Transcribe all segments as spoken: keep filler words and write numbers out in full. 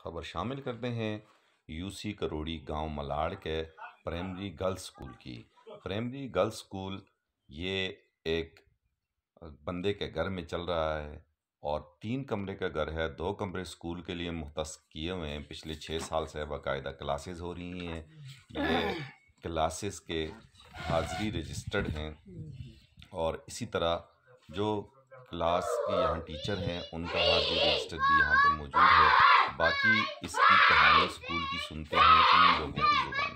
खबर शामिल करते हैं यूसी करोड़ी गांव मलाड़ के प्राइमरी गर्ल्स स्कूल की। प्राइमरी गर्ल्स स्कूल ये एक बंदे के घर में चल रहा है और तीन कमरे का घर है। दो कमरे स्कूल के लिए मुख्तस किए हुए हैं। पिछले छः साल से बाकायदा क्लासेस हो रही हैं। ये क्लासेस के हाज़िरी रजिस्टर्ड हैं और इसी तरह जो क्लास के यहाँ टीचर हैं उनका हाज़िरी रजिस्टर भी यहाँ पे मौजूद है। बाकी इसकी कहानी स्कूल की सुनते हैं इन लोगों की ज़ुबानी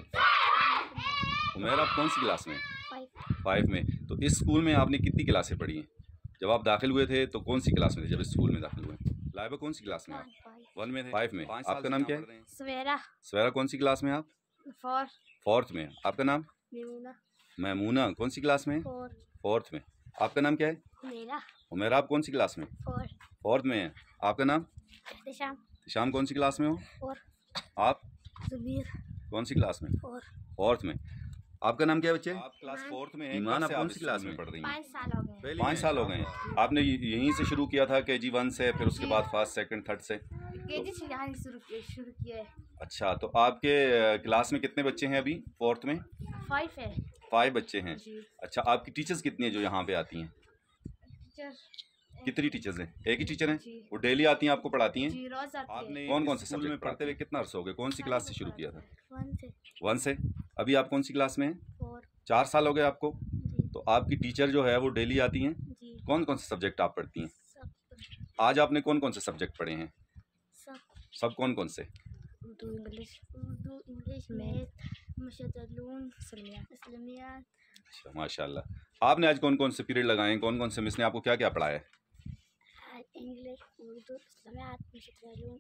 पर। उमेर, आप कौन सी क्लास में? फाइव फाइव में। तो इस स्कूल में आपने कितनी क्लासें पढ़ी हैं? जब आप दाखिल हुए थे तो कौन सी क्लास में थे? जब इस स्कूल में दाखिल हुए? लाइबा कौन सी क्लास में आप? वन में थे। फाइव में। आपका नाम क्या है? सवेरा सवेरा कौन सी क्लास में आप? फोर फोर्थ में। आपका नाम? मेमूना महमूना कौन सी क्लास में? फोर फोर्थ में। आपका नाम क्या है? मेरा उमेरा, आप कौन सी क्लास में? फोर फोर्थ में है। आपका नाम? दिशाम शाम कौन सी क्लास में हो? फोर आप जुबीर कौन सी क्लास में? फोर फोर्थ में। आपका नाम क्या है बच्चे? आप क्लास फोर्थ में हैं। ईमान, आप कौन सी क्लास में पढ़ रही हैं? पाँच साल हो गए पाँच साल हो गए हैं। आपने यहीं से शुरू किया था के जी वन से, फिर उसके बाद फर्स्ट सेकंड थर्ड से? केजी से यहाँ से शुरू किया शुरू किया है। अच्छा, तो आपके क्लास में कितने बच्चे हैं अभी फोर्थ में? फाइव है फाइव बच्चे हैं। जी। अच्छा, आपकी टीचर्स कितनी हैं जो यहाँ पे आती हैं? टीचर कितनी टीचर्स हैं? एक ही टीचर हैं? जी। वो डेली आती हैं, आपको पढ़ाती हैं? जी रोज आती है। आपने कौन कौन से सब्जेक्ट में पढ़ते हुए कितना अर्सा हो गया? कौन सी क्लास से शुरू किया था? वन से वन से। अभी आप कौन सी क्लास में हैं? फोर चार साल हो गए आपको। जी तो आपकी टीचर जो है वो डेली आती हैं। जी कौन कौन से सब्जेक्ट आप पढ़ती हैं? सब आज आपने कौन कौन से सब्जेक्ट पढ़े हैं? सब सब कौन कौन से? Urdu English Urdu English math मुशतलून इस्लामियात। अच्छा, माशाल्लाह। आपने आज कौन कौन से पीरियड लगाए हैं? कौन कौन से मिस ने आपको क्या क्या पढ़ाया है? इंग्लिश उर्दू इस्लामियात मुशतलून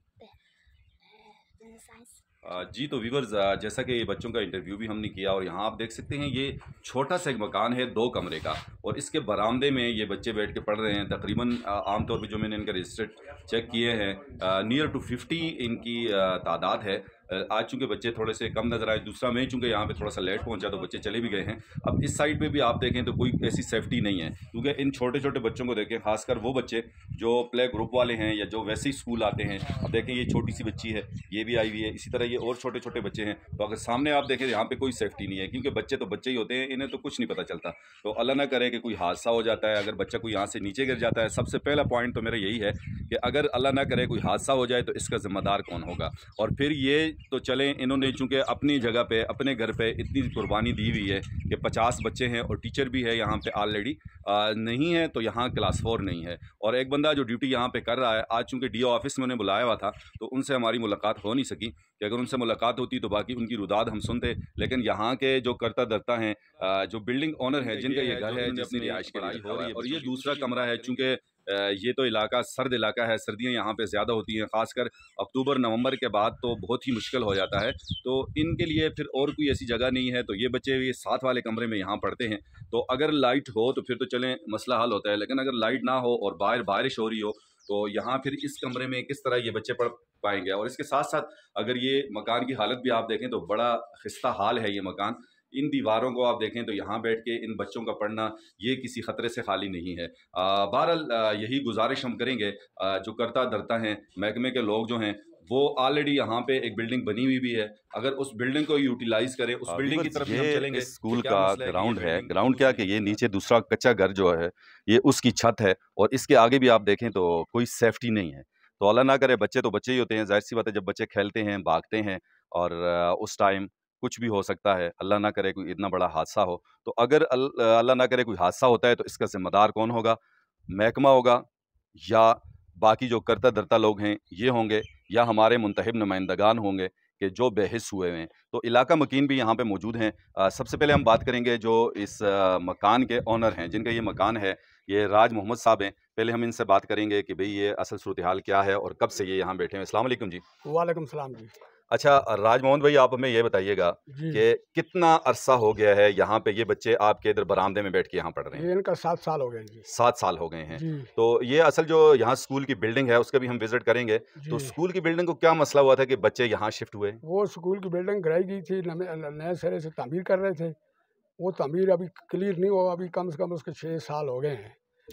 साइंस। आ, जी तो व्यूवर्स, जैसा कि बच्चों का इंटरव्यू भी हमने किया और यहाँ आप देख सकते हैं ये छोटा सा एक मकान है दो कमरे का और इसके बरामदे में ये बच्चे बैठ के पढ़ रहे हैं। तकरीबन आमतौर पे जो मैंने इनका रजिस्टर चेक किए हैं नियर टू फिफ्टी इनकी आ, तादाद है। आज चूँकि बच्चे थोड़े से कम नज़र आए, दूसरा मैं चूँकि यहाँ पे थोड़ा सा लेट पहुँचा तो बच्चे चले भी गए हैं। अब इस साइड पे भी आप देखें तो कोई ऐसी सेफ्टी नहीं है क्योंकि इन छोटे छोटे बच्चों को देखें, खासकर वो बच्चे जो प्ले ग्रुप वाले हैं या जो वैसे ही स्कूल आते हैं। अब देखें ये छोटी सी बच्ची है, ये भी आई हुई है, इसी तरह ये और छोटे छोटे बच्चे हैं। तो अगर सामने आप देखें यहाँ पे कोई सेफ्टी नहीं है क्योंकि बच्चे तो बच्चे ही होते हैं, इन्हें तो कुछ नहीं पता चलता। तो अल्लाह ना करे कि कोई हादसा हो जाता है, अगर बच्चा कोई यहाँ से नीचे गिर जाता है। सबसे पहला पॉइंट तो मेरा यही है कि अगर अल्लाह ना करे कोई हादसा हो जाए तो इसका ज़िम्मेदार कौन होगा। और फिर ये तो चलें, इन्होंने चूँकि अपनी जगह पे अपने घर पे इतनी कुर्बानी दी हुई है कि पचास बच्चे हैं और टीचर भी है यहाँ पे ऑलरेडी नहीं है, तो यहाँ क्लास फोर नहीं है। और एक बंदा जो ड्यूटी यहाँ पे कर रहा है, आज चूँकि डी ओ ऑफिस में उन्हें बुलाया हुआ था तो उनसे हमारी मुलाकात हो नहीं सकी कि अगर उनसे मुलाकात होती तो बाकी उनकी रुदाद हम सुनते। लेकिन यहाँ के जो करता धरता हैं, जो बिल्डिंग ओनर हैं, जिनका ये घर है जिसमें रिहाइश की पढ़ाई हो रही है, और ये दूसरा कमरा है चूँकि ये तो इलाका सर्द इलाका है, सर्दियाँ यहाँ पे ज़्यादा होती हैं, ख़ासकर अक्टूबर नवंबर के बाद तो बहुत ही मुश्किल हो जाता है। तो इनके लिए फिर और कोई ऐसी जगह नहीं है, तो ये बच्चे ये साथ वाले कमरे में यहाँ पढ़ते हैं। तो अगर लाइट हो तो फिर तो चलें मसला हल होता है, लेकिन अगर लाइट ना हो और बाहर बारिश हो रही हो तो यहाँ फिर इस कमरे में किस तरह ये बच्चे पढ़ पाएंगे। और इसके साथ साथ अगर ये मकान की हालत भी आप देखें तो बड़ा खस्ता हाल है ये मकान। इन दीवारों को आप देखें तो यहाँ बैठ के इन बच्चों का पढ़ना ये किसी ख़तरे से खाली नहीं है। बहरहाल यही गुजारिश हम करेंगे, आ, जो करता धरता हैं महकमे के लोग जो हैं वो ऑलरेडी यहाँ पे एक बिल्डिंग बनी हुई भी है, अगर उस बिल्डिंग को यूटिलाइज करें, उस बिल्डिंग की तरफ हम चलेंगे। स्कूल का ग्राउंड है, ग्राउंड क्या कि ये नीचे दूसरा कच्चा घर जो है ये उसकी छत है और इसके आगे भी आप देखें तो कोई सेफ्टी नहीं है। तो अल्लाह ना करे, बच्चे तो बच्चे ही होते हैं, जाहिर सी बात है जब बच्चे खेलते हैं भागते हैं और उस टाइम कुछ भी हो सकता है। अल्लाह ना करे कोई इतना बड़ा हादसा हो, तो अगर अल्लाह ना करे कोई हादसा होता है तो इसका जिम्मेदार कौन होगा? महकमा होगा या बाकी जो करता धरता लोग हैं ये होंगे या हमारे मुंतहिब नुमाइंदगान होंगे कि जो बेहिस हुए हैं। तो इलाका मकीन भी यहाँ पे मौजूद हैं। सबसे पहले हम बात करेंगे जो इस आ, मकान के ओनर हैं, जिनका ये मकान है, ये राज मोहम्मद साहब हैं। पहले हम इनसे बात करेंगे कि भाई ये असल सूरत हाल क्या है और कब से ये यहाँ बैठे हैं। अस्सलाम वालेकुम जी। वालेकुम सलाम जी। अच्छा राज मोहम्मद भाई, आप हमें ये बताइएगा कि कितना अरसा हो गया है यहाँ पे ये बच्चे आपके इधर बरामदे में बैठ के यहाँ पढ़ रहे हैं? इनका सात साल हो गए जी। सात साल हो गए हैं। जी। तो ये असल जो यहाँ स्कूल की बिल्डिंग है उसका भी हम विजिट करेंगे। तो स्कूल की बिल्डिंग को क्या मसला हुआ था कि बच्चे यहाँ शिफ्ट हुए? वो स्कूल की बिल्डिंग गिराई गई थी, नए सिरे से तामीर कर रहे थे। वो तामीर अभी क्लियर नहीं हुआ, अभी कम से कम उसके छः साल हो गए हैं जी।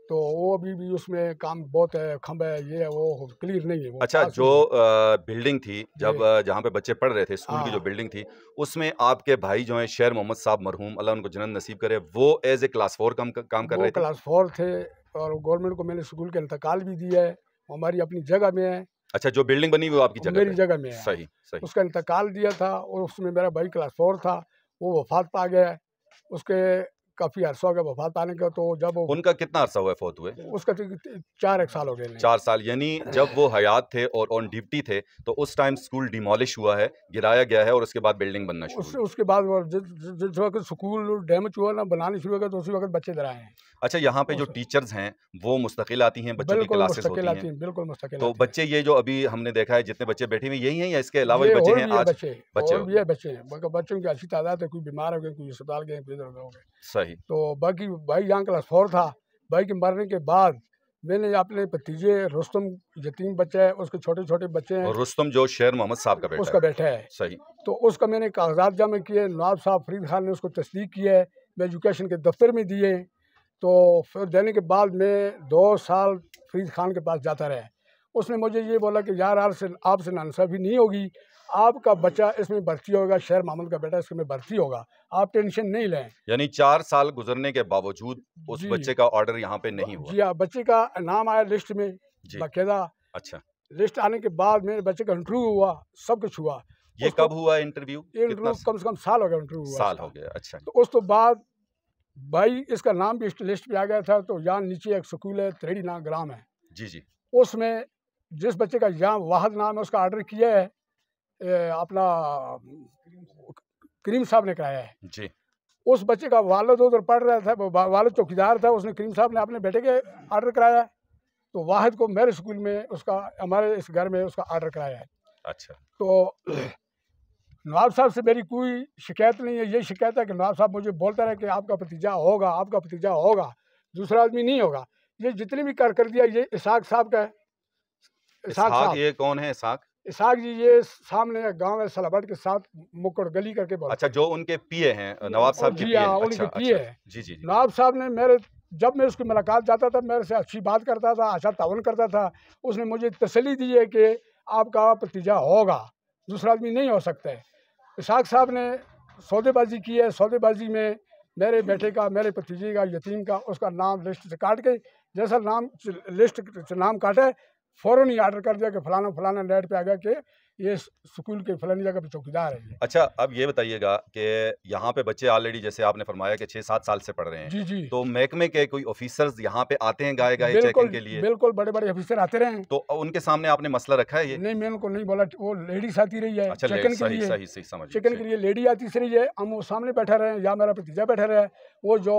तो वो अभी भी उसमें काम बहुत है, खंभ है, ये है, वो क्लियर नहीं है वो। अच्छा, पास जो में अ, बिल्डिंग थी जब जी। अ, जहाँ पे बच्चे पढ़ रहे थे, स्कूल की जो हाँ। बिल्डिंग थी, उसमें आपके भाई जो हैं शेर मोहम्मद साहब मरहूम, अल्लाह उनको जन्नत नसीब करे, वो एज़ ए क्लास फोर काम क काम कर वो रहे थे? क्लास फोर थे और गवर्नमेंट को मैंने स्कूल का इंतकाल भी दिया है, वो हमारी अपनी जगह में है, अच्छा, जो बिल्डिंग बनी हुई वो आपकी वो जगह मेरी पे है। जगह में है। सही, सही। उसका इंतकाल दिया था और उसमें मेरा भाई क्लास फोर था, वो वफ़ात पा गया है। उसके काफ़ी अरसा हो गया वफ़ात पाने का, तो जब वो उनका कितना अरसा हुआ है फौत हुए? उसका तो त चार एक साल हो गए नहीं। चार साल, यानी जब वो हयात थे और ऑन ड्यूटी थे, तो उस टाइम स्कूल डिमोलिश हुआ है, गिराया गया है और उसके बाद बिल्डिंग बनना शुरू उससे हुई। उसके बाद वो जिस जिस जिस वक़्त स्कूल डैमेज हुआ ना, बनाने शुरू हो गए, तो उसी वक़्त बच्चे इधर आए हैं। अच्छा, यहाँ पे जो उस टीचर्स हैं, वो मुस्तकिल आती हैं, बच्चों की बिल्कुल क्लासेस मुस्तकिल होती आती हैं। हैं, बिल्कुल मुस्तकिल तो आती हैं। बच्चे ये जो अभी हमने देखा है जितने बच्चे बैठे हुए हैं, यही हैं या इसके अलावा भी ये बच्चे और हैं भी है आज? बच्चे, बच्चे और हो भी गए। है बच्चे, मगर बच्चों की अच्छी तादाद है, कोई बीमार हो गए, कोई अस्पताल गए, कोई इधर-उधर हो गए। सही। तो बाकी भाई यहाँ क्लास फोर था, भाई के मरने के बाद मैंने अपने भतीजे रुस्तम, यतीम बच्चा है, उसके छोटे-छोटे बच्चे हैं, और रुस्तम जो शेर मोहम्मद साहब का बेटा उसका है। बेटा है। सही। तो उसका मैंने कागज़ात जमा किए, नवाब साहब फरीद खान ने उसको तस्दीक किया है, मैं एजुकेशन के दफ्तर में दिए। तो फिर देने के बाद मैं दो साल फरीद खान के पास जाता रहा। उसने मुझे ये बोला कि यार आपसे आपसे नाइंसाफ़ी नहीं होगी, आपका बच्चा इसमें भर्ती होगा, शेर मोहम्मद का बेटा इसमें भर्ती होगा, आप टेंशन नहीं लें। यानी चार साल गुजरने के बावजूद उस जी। बच्चे का ऑर्डर यहाँ पे नहीं हुआ। जी हाँ, बच्चे का नाम आया लिस्ट में, जी। बाकायदा अच्छा, लिस्ट आने के बाद मेरे बच्चे का इंटरव्यू हुआ, सब कुछ हुआ। ये उसको कब हुआ इंटरव्यू? ये कितना इंटरव्यू कम से कम साल हो गया इंटरव्यू हुआ साल इसका। हो गया? अच्छा। तो उस तो बाद भाई इसका नाम भी इस लिस्ट पे आ गया था। तो यहाँ नीचे एक स्कूल है, त्रेड़ी नाम ग्राम है, जी, जी। उसमें जिस बच्चे का यहाँ वाहद नाम है, उसका ऑर्डर किया है ए, अपना करीम साहब ने कराया है। जी। उस बच्चे का वालिद उधर पढ़ रहा था, वा- वालिद चौकीदार था, उसने करीम साहब ने अपने बेटे के ऑर्डर कराया है। तो वाहिद को मेरे स्कूल में उसका, हमारे इस घर में उसका ऑर्डर कराया है। अच्छा। तो नवाब साहब से मेरी कोई शिकायत नहीं है, ये शिकायत है कि नवाब साहब मुझे बोलता रहे कि आपका भतीजा होगा, आपका भतीजा होगा, दूसरा आदमी नहीं होगा। ये जितनी भी कर कर दिया, ये इसाक साहब का है। इसाक इसहाक, साहब, ये कौन है इसाक? इसाक जी ये सामने एक गांव है सलाबट के साथ, मुक्कड़ गली करके बोलते अच्छा, जो उनके पीए हैं, नवाब साहब के जी पीए हाँ, हैं। उनके अच्छा, पीए अच्छा। हैं। जी, जी, जी। नवाब साहब ने मेरे, जब मैं उसकी मुलाकात जाता था, मेरे से अच्छी बात करता था, अच्छा तावन करता था। उसने मुझे तसल्ली दी है कि आपका भतीजा होगा, दूसरा आदमी नहीं हो सकता है। इसाक साहब ने सौदेबाजी की है, सौदेबाजी में मेरे बेटे का, मेरे भतीजे का, यतीम का, उसका नाम लिस्ट से काट के, जैसा नाम लिस्ट से नाम काटे, फ़ौरन ही ऑर्डर कर दिया कि फलाना फलाना नेट पे आ गया कि ये स्कूल के फलानी जगह पे चौकीदार है ये। अच्छा, अब ये बताइएगा कि यहाँ पे बच्चे ऑलरेडी, जैसे आपने फरमाया कि छह सात साल से पढ़ रहे हैं, जी जी, तो महकमे के कोई ऑफिसर्स यहाँ पे आते हैं गाए-गाए बिल्कुल चेकिंग के लिए? बिल्कुल, बड़े बड़े ऑफिसर आते रहे हैं। तो उनके सामने आपने मसला रखा है ये? नहीं, मैं उनको नहीं बोला, वो लेडीज आती रही है अच्छा, ले चिकन के सही, लिए, सही, सही समझ चिकन के लिए लेडी आती सी रही है। हम वो सामने बैठा रहे या मेरा भतीजा बैठा रहा है, वो जो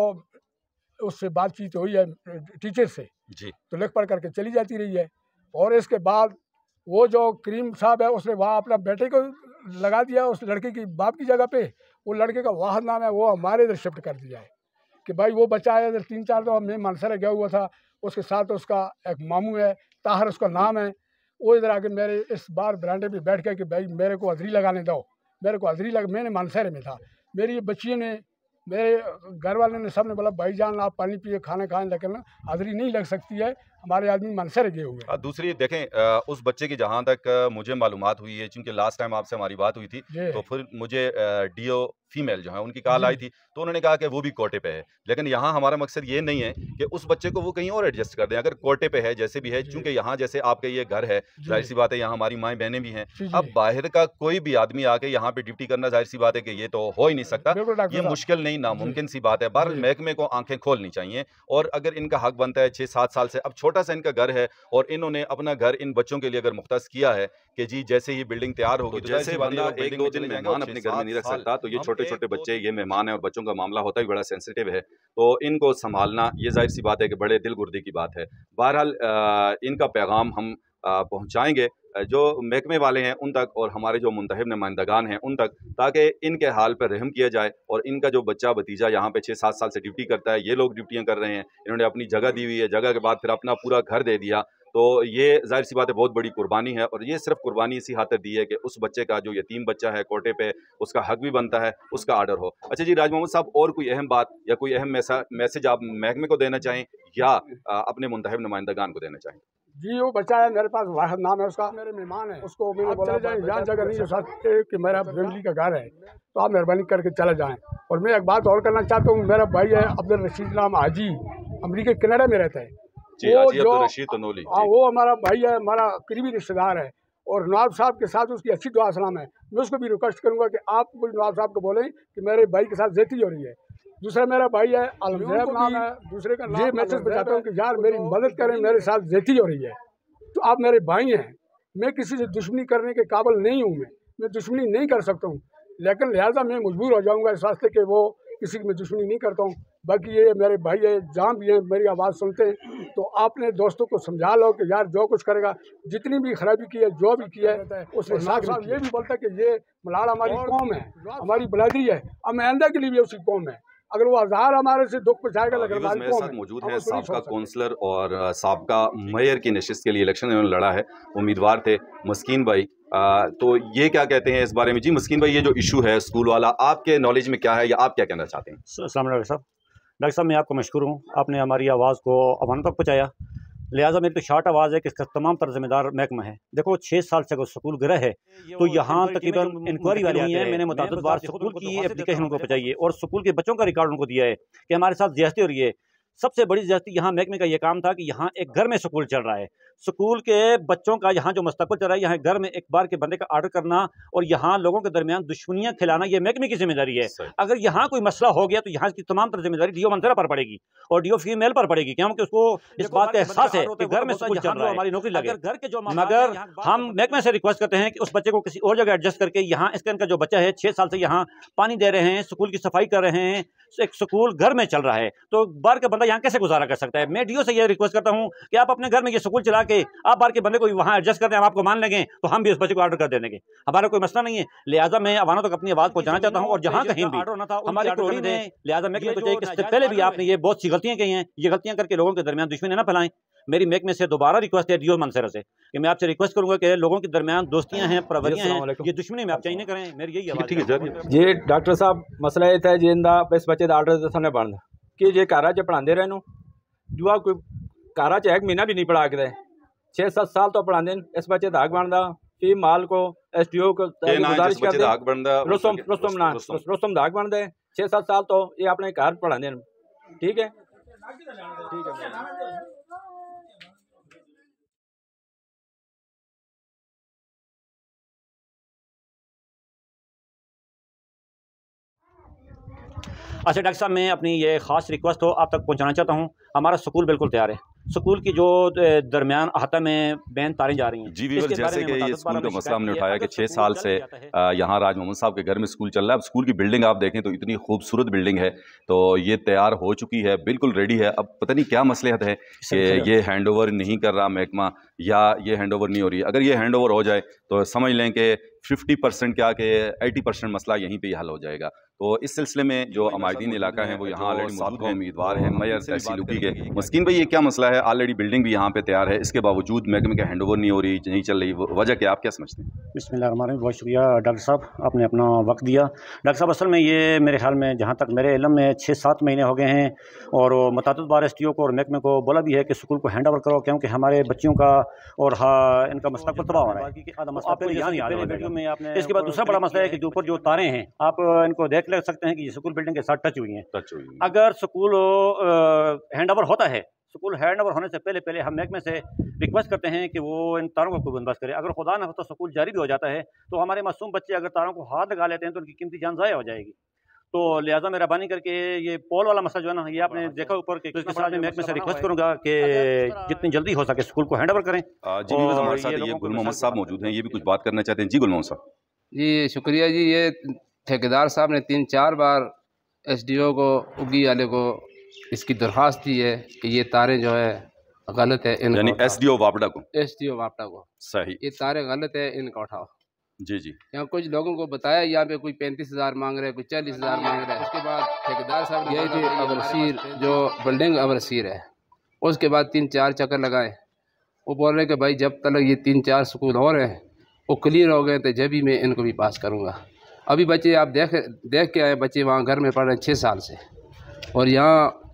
उससे बातचीत हुई है टीचर से, जी। तो लिख पढ़ करके चली जाती रही है। और इसके बाद वो जो करीम साहब है, उसने वहाँ अपना बेटे को लगा दिया उस लड़के की बाप की जगह पे। वो लड़के का वाहद नाम है, वो हमारे इधर शिफ्ट कर दिया है कि भाई वो बच्चा है इधर। तीन चार दफ़ा मैं मानसर गया हुआ था, उसके साथ उसका एक मामू है, ताहर उसका नाम है। वो इधर आके मेरे इस बार बरांडे पे बैठ गया कि भाई मेरे को हाज़री लगाने दो, मेरे को हाज़री लग। मैंने मानसर में था, मेरी बच्चियों ने, मेरे घर वाले ने, सब ने बोला भाईजान आप पानी पिए, खाना खाएं, लेकिन हाज़री नहीं लग सकती है, हमारे आदमी मानसर गए हुए हैं। अ, दूसरी देखें, अ, उस बच्चे की जहाँ तक अ, मुझे मालूमात हुई है, चूँकि लास्ट टाइम आपसे हमारी बात हुई थी, जी तो फिर मुझे अ, डीओ फीमेल जो है उनकी कॉल जी। आई थी, तो उन्होंने कहा कि वो भी कोटे पे है। लेकिन यहाँ हमारा मकसद ये नहीं है कि उस बच्चे को वो कहीं और एडजस्ट कर दें। अगर कोटे पे है, जैसे भी है, जी। चूँकि यहाँ जैसे आपके ये घर है, जी। ज़ाहिर-सी बात है यहाँ हमारी माएँ-बहनें भी हैं। जी, अब जी। बाहर का कोई भी आदमी आके यहाँ पे ड्यूटी करना, ज़ाहिर-सी बात है कि ये तो हो ही नहीं सकता। बिल्कुल डॉक्टर ये साहब। मुश्किल नहीं, जी नामुमकिन सी बात है। बहरहाल जी महकमे को आँखें खोलनी चाहिए, और अगर इनका हक बनता है छह सात साल से, अब छोटा-सा इनका घर है और इन्होंने अपना घर इन बच्चों के लिए अगर मुख्तस किया है कि जी जैसे ही बिल्डिंग तैयार होगी, तो तो जैसे जैसे बंदा बंदा एक एक दो दो दिन दिन मेहमान मेहमान अपने अपने घर में नहीं रख सकता, तो ये हम छोटे एक छोटे दो बच्चे, दिन ये मेहमान है और बच्चों का मामला होता है भी बड़ा सेंसिटिव है, तो इनको संभालना ये जाहिर सी बात है कि बड़े दिल गुर्दे की बात है। बहरहाल अ, इनका पैगाम हम अ, पहुँचाएंगे अ, जो महकमे वाले हैं उन तक, और हमारे जो मुंतखब नुमाइंदगान हैं उन तक, ताकि इनके हाल पर रहम किया जाए। और इनका जो बच्चा भतीजा यहाँ पे छः सात साल से ड्यूटी करता है, ये लोग ड्यूटियाँ कर रहे हैं, इन्होंने अपनी जगह दी हुई है, जगह के बाद फिर अपना पूरा घर दे दिया, तो ये जाहिर सी बात है बहुत बड़ी कुर्बानी है। और ये सिर्फ कुर्बानी इसी खातिर दी है कि उस बच्चे का, जो यतीम बच्चा है कोटे पे, उसका हक भी बनता है, उसका आर्डर हो। अच्छा जी राज मोहम्मद साहब, और कोई अहम बात या कोई अहम मैसेज आप महकमे को देना चाहें या आ, अपने मुंतखब नुमाइंदगान को देना चाहेंगे? जी वो बच्चा है मेरे पास, वाहिद नाम है उसका, मेरे मेहमान है, उसको मैंने बोला जाए जहाँ जगह नहीं सकते कि मेरा फैमिली का घर है तो आप मेहरबानी करके चले जाएं। और मैं एक बात और करना चाहता हूँ, मेरा भाई है अब्दुल रशीद नाम हाजी, अमेरिका कनाडा में रहता है। जी, वो हाजी जो अब्दुल रशीद तनोली, हाँ वो हमारा भाई है, हमारा करीबी रिश्तेदार है और नवाब साहब के साथ उसकी अच्छी दुआ सलाम है। मैं उसको भी रिक्वेस्ट करूँगा कि आप कोई नवाब साहब को बोलें कि मेरे भाई के साथ ज्यादती हो रही है। दूसरा मेरा भाई है अलमजैब नाम है, दूसरे का ये मैसेज पहुँचाता हूँ कि यार मेरी मदद करें, मेरे साथ ज्यादती हो रही है तो आप मेरे भाई हैं, मैं किसी से दुश्मनी करने के काबिल नहीं हूँ, मैं मैं दुश्मनी नहीं कर सकता हूँ, लेकिन लिहाजा मैं मजबूर हो जाऊँगा इस वास्ते कि वो किसी की मैं दुश्मनी नहीं करता हूँ। बाकी ये मेरे भाई है, जहाँ भी है मेरी आवाज़ सुनते हैं तो आपने दोस्तों को समझा लो कि यार जो कुछ करेगा, जितनी भी खराबी की है, जो भी किया है उसने साथ साथ ये भी बोलता है कि ये मलाड़ हमारी कौम है, हमारी बलादरी है, अब आइंदा के लिए भी उसकी कौम है, अगर वो हजार हमारे से दुख पहुँचाएगा लेकिन हमारी मेरे कौम साथ है। मौजूद हम हैं उसको नहीं साबका छोड़ सकते। काउंसलर और अ, साबका मेयर की नशिस्त के लिए इलेक्शन इन्होंने लड़ा है, उम्मीदवार थे मस्कीन भाई। आ, तो ये क्या कहते हैं इस बारे में? जी मस्कीन भाई, ये जो इशू है स्कूल वाला, आपके नॉलेज में क्या है या आप क्या कहना चाहते हैं? अस्सलाम वालेकुम डॉक्टर साहब। डॉक्टर साहब मैं आपको मशकूर हूँ, आपने हमारी आवाज़ को अवाम तक पहुँचाया। लिहाजा मेरी तो शार्ट आवाज़ है कि इसका तमाम तर जिम्मेदार महकमा है। देखो छः साल से अगर स्कूल गिरा है तो यहाँ तकरीबन इंक्वायरी वाली हुई है, मैंने मुताबिक बार स्कूल की एप्लीकेशन उनको पहुँचाई है और स्कूल के बच्चों का रिकॉर्ड उनको दिया है कि हमारे साथ ज्यादती हो रही है। सबसे बड़ी ज्यादती यहाँ महकमे का ये काम था कि यहाँ एक घर में स्कूल चल रहा है, स्कूल के बच्चों का यहाँ जो मुस्तकबिल चल रहा है, यहाँ घर में एक बार के बंदे का आर्डर करना और यहाँ लोगों के दरमियान दुश्मनियाँ खिलाना, ये महकमे की जिम्मेदारी है। अगर यहाँ कोई मसला हो गया तो यहाँ की तमाम तर जिम्मेदारी डीओ मंजरा पर पड़ेगी और डीओ फीमेल पर पड़ेगी, क्योंकि उसको इस बात का एहसास है कि घर में स्कूल चल रहा है, हमारी नौकरी लगे। घर के जो मगर हम महकमे से रिक्वेस्ट करते हैं कि उस बच्चे को किसी और जगह एडजस्ट करके, यहाँ इसके इनका जो बच्चा है छः साल से यहाँ पानी दे रहे हैं, स्कूल की सफाई कर रहे हैं, एक स्कूल घर में चल रहा है, तो बाहर का बंदा यहाँ कैसे गुजारा कर सकता है? मैं डीओ से ये रिक्वेस्ट करता हूँ कि आप अपने घर में ये स्कूल चला के आप बाहर के बंदे को वहाँ एडजस्ट करते हैं, हम आपको मान लेंगे तो हम भी उस बच्चे को ऑर्डर कर देंगे, हमारा कोई मसला नहीं है। लिहाजा मैं अवानों तक अपनी आवाज़ पहुँचाना चाहता हूँ और जहाँ कहीं भी हमारी करोड़ी में, लिहाजा महकमे को चाहिए कि इससे पहले भी आपने ये बहुत सी गलतियाँ की हैं, ये गलतियाँ करके लोगों के दरमियान दुश्मनी न फैलाएं। मेरी महकमे से दोबारा रिक्वेस्ट है डीओ मंसर से कि मैं आपसे रिक्वेस्ट करूंगा कि लोगों के दरमियान दोस्तियां हैं, परवरियां हैं, ये दुश्मनी में आप चाहिए करें, मेरी यही आवाज़ है। जी डॉक्टर साहब मसला ये था जिंदा इस बच्चे का आर्डर तो बंद कि जे घर च पढ़ाते रहे दुआ कोई घर च एक महीना भी नहीं पढ़ा के छः सात साल तो पढ़ाते इस बच्चे का हक बनता फी माल को एस डी ओ को गुजारिश करते रुस्तम रुस्तम ना रुस्तम का हक बनता है छः सात साल तो ये अपने घर पढ़ाते हैं। ठीक है ठीक है। अच्छा डॉक्टर साहब, मैं अपनी ये ख़ास रिक्वेस्ट हो आप तक पहुंचाना चाहता हूं, हमारा स्कूल बिल्कुल तैयार है, स्कूल की जो दरमियान अहाता में बैन तारें जा रही हैं। जी वीवर, जैसे कि ये स्कूल का मसला हमने उठाया कि छः साल से यहाँ राज मोहम्मद साहब के घर में स्कूल चल रहा है। अब स्कूल की बिल्डिंग आप देखें तो इतनी खूबसूरत बिल्डिंग है, तो ये तैयार हो चुकी है, बिल्कुल रेडी है। अब पता नहीं क्या मसलहत है कि ये हैंड ओवर नहीं कर रहा महकमा या ये हैंड ओवर नहीं हो रही है। अगर ये हैंड ओवर हो जाए तो समझ लें कि फिफ्टी परसेंट क्या कि एटी परसेंट मसला यहीं पे ही हल हो जाएगा। तो इस सिलसिले में जो अमायदीन इलाका है वो यहाँ ऑलरेडी मौजूद है, उम्मीदवार हैं मेयर तहसीलुकी के। मस्कीन भाई, ये क्या मसला है? ऑलरेडी बिल्डिंग भी यहाँ पे तैयार है, इसके बावजूद महकमे का हैंड ओवर नहीं हो रही, नहीं चल रही, वजह क्या, आप क्या समझते हैं? बिस्मिल्लाहिर्रहमानिर्रहीम, बहुत शुक्रिया डॉक्टर साहब, आपने अपना वक्त दिया। डॉक्टर साहब असल में ये मेरे ख्याल में जहाँ तक मेरे इल्म में छः सात महीने हो गए हैं और मुतअद्दिद बार एस टी ओ को और महकमे को बोला भी है कि स्कूल को हैंड ओवर करो, क्योंकि हमारे बच्चियों का और हाँ इनका मस्तकबिल तबाह हो रहा है। इसके बाद दूसरा बड़ा मसला है कि ऊपर जो तारें हैं आप इनको देख ले सकते हैं कि ये स्कूल बिल्डिंग के साथ टच हुई हैं। टच हुई। अगर स्कूल हैंड ओवर होता है, स्कूल हैंड ओवर होने से पहले पहले हम महकमे से रिक्वेस्ट करते हैं कि वो इन तारों को बंदोबस्त करे। अगर खुदा न हो तो स्कूल जारी भी हो जाता है तो हमारे मासूम बच्चे अगर तारों को हाथ लगा लेते हैं तो उनकी कीमती जान ज़ाया हो जाएगी। तो लिहाजा मेहरबानी करके ये पोल वाला मसला जो है ना, ये आपने देखा ऊपर के इसके साथ में महकमे से रिक्वेस्ट करूंगा कि जितनी जल्दी हो सके स्कूल को हैंड ओवर करें। जी हमारे साथ ये गुल मोहम्मद साहब मौजूद हैं, ये भी कुछ बात करना चाहते हैं। जी गुल मोहम्मद साहब। जी शुक्रिया जी। ये ठेकेदार साहब ने तीन चार बार एस डी ओ को, उगी वाले को इसकी दरख्वास्त दी है कि ये तारें जो है गलत है, इनको यानी एस डी ओ वापडा को एस डी ओ वापडा को सही, ये तारें गलत है, इनको उठाओ। जी जी। यहाँ कुछ लोगों को बताया यहाँ पे कोई पैंतीस हज़ार मांग रहे हैं, कोई चालीस हज़ार मांग रहे हैं। उसके बाद ठेकेदार साहब ये थी अबरसीर, जो बिल्डिंग अबरसीर है, उसके बाद तीन चार चक्कर लगाए। वो बोल रहे कि भाई जब तक ये तीन चार स्कूल और हैं वो क्लियर हो गए तो जब भी मैं इनको भी पास करूँगा। अभी बच्चे आप देख देख के आए, बच्चे वहाँ घर में पढ़ रहे हैं छः साल से, और यहाँ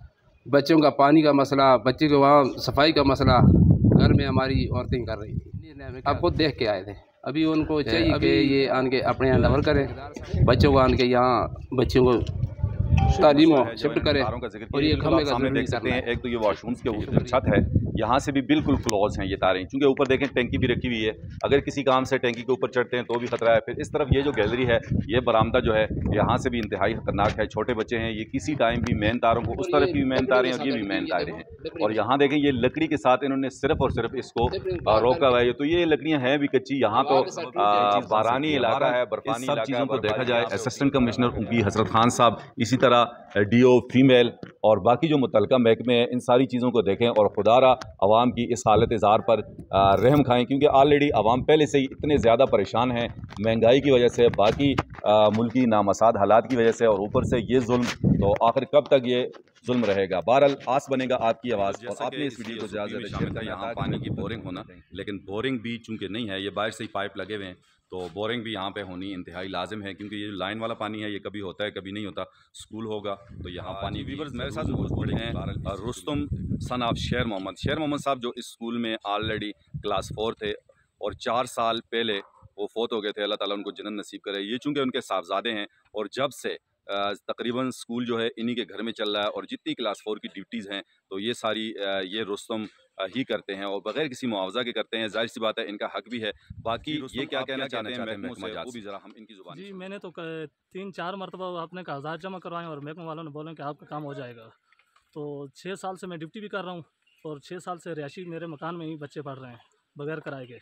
बच्चों का पानी का मसला, बच्चे को वहाँ सफाई का मसला घर में हमारी औरतें कर रही थी। आप खुद देख के आए थे। अभी उनको चाहिए कि ये आन के अपने यहाँ डबल करें, बच्चों को आन के यहाँ बच्चों को तालीम शिफ्ट करें। और ये खंभे का सामने देख सकते हैं, एक तो ये वॉशरूम्स के ऊपर छत है, यहाँ से भी बिल्कुल क्लोज हैं ये तारें, क्योंकि ऊपर देखें टैंकी भी रखी हुई है, अगर किसी काम से टैंकी के ऊपर चढ़ते हैं तो भी खतरा है। फिर इस तरफ ये जो गैलरी है, ये बरामदा जो है, यहाँ से भी इंतहाई खतरनाक है। छोटे बच्चे हैं, ये किसी टाइम भी मेन तारों को, उस तरफ भी मेन तारें हैं और ये भी मेन तारें हैं। और यहाँ देखें ये लकड़ी के साथ इन्होंने सिर्फ और सिर्फ इसको रोका हुआ है। तो ये लकड़ियाँ हैं भी कच्ची, यहाँ तो बारानी इलाका है, बर्फानी इलाका। चीज़ों को देखा जाए, असिस्टेंट कमिश्नर उनकी हजरत खान साहब, इसी तरह डी ओ फीमेल और बाकी जो मुतलका महकमे हैं, इन सारी चीज़ों को देखें और खुदारा आवाम की इस हालत इज़ार पर रहम खाएं, क्योंकि ऑलरेडी आवाम पहले से ही इतने ज़्यादा परेशान हैं महंगाई की वजह से, बाकी मुल्की नामसाद हालात की वजह से, और ऊपर से ये जुल्म। तो आखिर कब तक ये जुल्म रहेगा? बहरहाल आस बनेगा आपकी आवाज़, और आपने इस वीडियो को ज़्यादा से ज़्यादा शेयर करना। यहाँ पानी की बोरिंग होना, लेकिन बोरिंग भी चूँकि नहीं है, ये बाहर से ही पाइप लगे हुए हैं, तो बोरिंग भी यहाँ पे होनी इंतहाई लाजिम है, क्योंकि ये लाइन वाला पानी है, ये कभी होता है कभी नहीं होता। स्कूल होगा तो यहाँ पानी। व्यूअर्स मेरे साथ मौजूद हैं रुस्तम सन ऑफ शेर मोहम्मद। शेर मोहम्मद साहब जो इस स्कूल में ऑलरेडी क्लास फोर थे और चार साल पहले वो फोत हो गए थे, अल्लाह ताला उनको जन्नत नसीब करे। ये चूँकि उनके साहबजादे हैं और जब से तकरीबन स्कूल जो है इन्हीं के घर में चल रहा है, और जितनी क्लास फोर की ड्यूटीज़ हैं तो ये सारी ये रुस्तम ही करते हैं और बगैर किसी मुआवजा के करते हैं। जाहिर सी बात है इनका हक भी है। बाकी ये क्या कहना चाहते हैं महकमा से, वो भी ज़रा हम इनकी ज़ुबान। जी, मैंने तो तीन चार मरतबा अपने कागजात जमा करवाएं और महकमा वालों ने बोला कि आपका काम हो जाएगा। तो छः साल से मैं ड्यूटी भी कर रहा हूँ और छः साल से रिहायशी मेरे मकान में ही बच्चे पढ़ रहे हैं बगैर किराए के।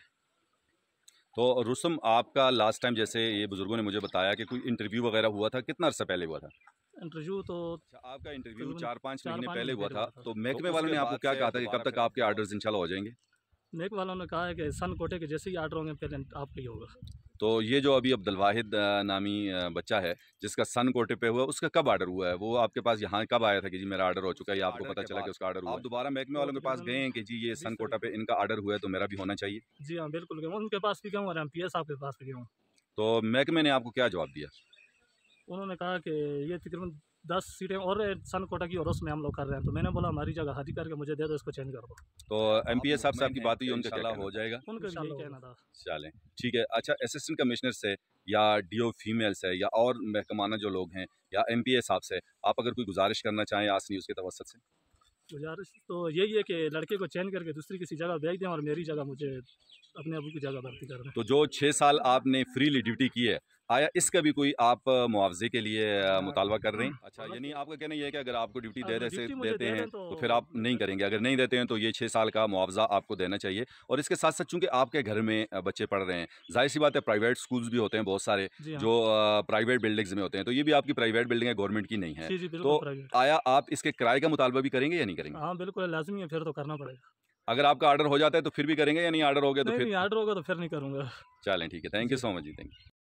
तो रुस्तम, आपका लास्ट टाइम जैसे ये बुजुर्गों ने मुझे बताया कि कोई इंटरव्यू वगैरह हुआ था, कितना अर्सा पहले हुआ था इंटरव्यू? तो आपका इंटरव्यू चार पाँच महीने पहले हुआ था, तो महकमे वालों ने आपको क्या कहा था कि कब तक आपके आर्डर्स इंशाल्लाह हो जाएंगे? महकमे वालों ने कहा है कि सन कोटे के जैसे ही आर्डर होंगे पहले आपका ही होगा। तो ये जो अभी अब्दुल वाहिद नामी बच्चा है जिसका सन कोटे पे हुआ, उसका कब आर्डर हुआ है? वो आपके पास यहाँ कब आया था कि जी मेरा आर्डर हो चुका है, या आपको पता चला कि उसका आर्डर हुआ? आप दोबारा महकमे वालों के पास गए हैं कि जी ये सन कोटा पे इनका आर्डर हुआ है तो मेरा भी होना चाहिए? जी हाँ, बिल्कुल गए, उनके पास भी गया हूँ और एम पी एस साहब के पास भी गया हूँ। तो महकमे ने आपको क्या जवाब दिया? उन्होंने कहा कि ये तकरीबन दस सीटें और सन कोटा की और उसमें हम लोग कर रहे हैं। तो मैंने बोला हमारी जगह खाली करके मुझे दे दो, इसको चेंज कर दो। तो एम पी एस साहब से आपकी बात हुई, उनका क्या हो जाएगा? उनका यही कहना था। चलें ठीक है। अच्छा, असिस्टेंट कमिश्नर से या डी ओ फीमेल से या और महकमाना जो लोग हैं या एम पी ए साहब से आप अगर कोई गुजारिश करना चाहें आस न्यूज़ के तवसत से? गुजारिश तो यही है कि लड़के को चेंज करके दूसरी किसी जगह भेज दें और मेरी जगह मुझे अपने अबू की जगह भर्ती कर दें। तो जो छः साल आपने फ्रीली ड्यूटी की है, आया इसका भी कोई आप मुआवजे के लिए मुतालबा कर रहे हैं? अच्छा, यानी आपका कहना ये है कि अगर आपको ड्यूटी दे दे से देते हैं तो फिर आप नहीं करेंगे, अगर नहीं देते हैं तो ये छः साल का मुआवजा आपको देना चाहिए। और इसके साथ साथ चूँकि आपके घर में बच्चे पढ़ रहे हैं, जाहिर सी बात है प्राइवेट स्कूल्स भी होते हैं बहुत सारे जो प्राइवेट बिल्डिंग्स में होते हैं, तो ये भी आपकी प्राइवेट बिल्डिंग है, गवर्नमेंट की नहीं है, तो आया आप इसके किराए का मुतालबा भी करेंगे या नहीं करेंगे? हाँ बिल्कुल लाजमी है, फिर तो करना पड़ेगा। अगर आपका आर्डर हो जाता है तो फिर भी करेंगे या नहीं? आर्डर हो गया तो फिर आर्डर होगा तो फिर नहीं करूँगा। चलें ठीक है, थैंक यू सो मच जी, थैंक यू।